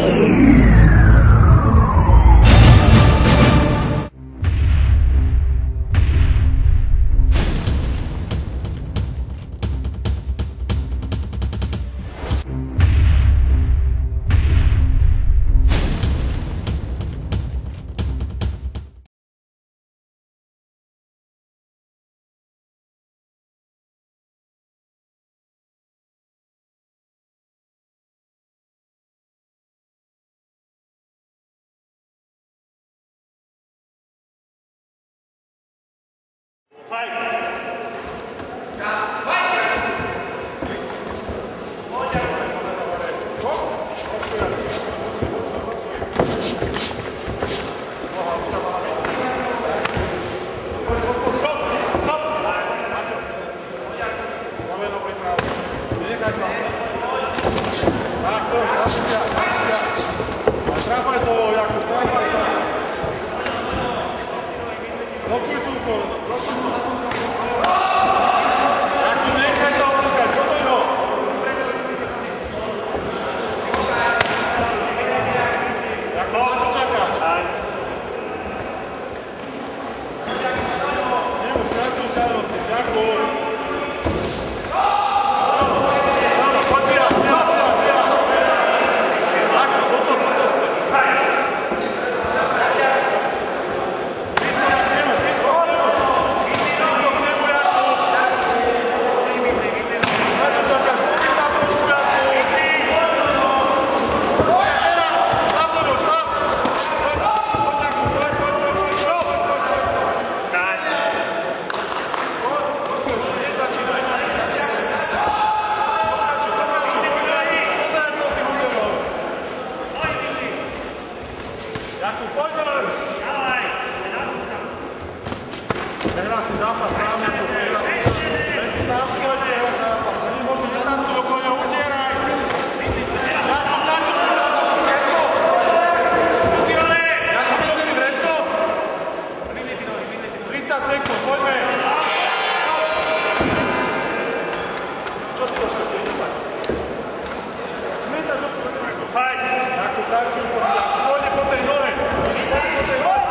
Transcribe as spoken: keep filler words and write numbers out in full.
Fight! Trafaj to, Jakub, trafaj to. Blokuj tu, blokuj tu. Jakub, nechaj sa oblúkať, podaj ho. Jasno, na čo čakáš? Nemu skracujú starosti, Jakub. Jakub, poďme! Nehrá si zápas sám, Jakub, nehrá si sám. Lepi sám si lepi hrať zápas. Oni možno netancujú okolo ňa, utieraj! Jakub, na čo si, na čo si, Renzo? Jakub, čo si, Renzo? tridsať sekúnd, poďme! Čo si to všetci, idúpať? Zmetaš okolo, Jakub, fajn! Jakub, začni už posielať. Pôjde po tej nohe! Pôjde po tej nohe!